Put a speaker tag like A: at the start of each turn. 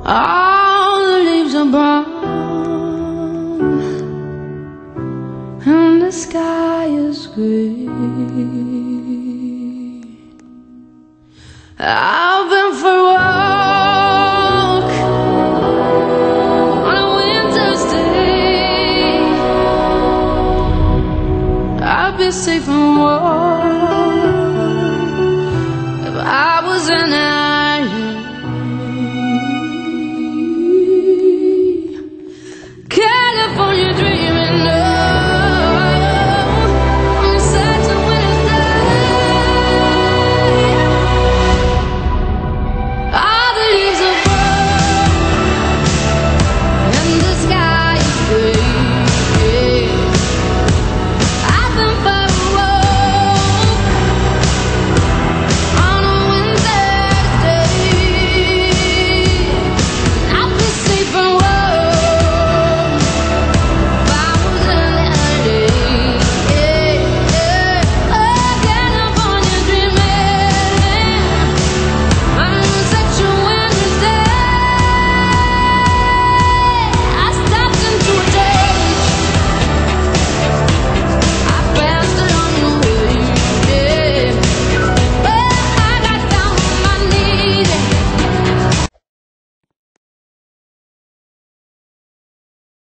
A: All the leaves are brown and the sky is gray. I've been for a walk on a winter's day. I'd be safe and warm if I was in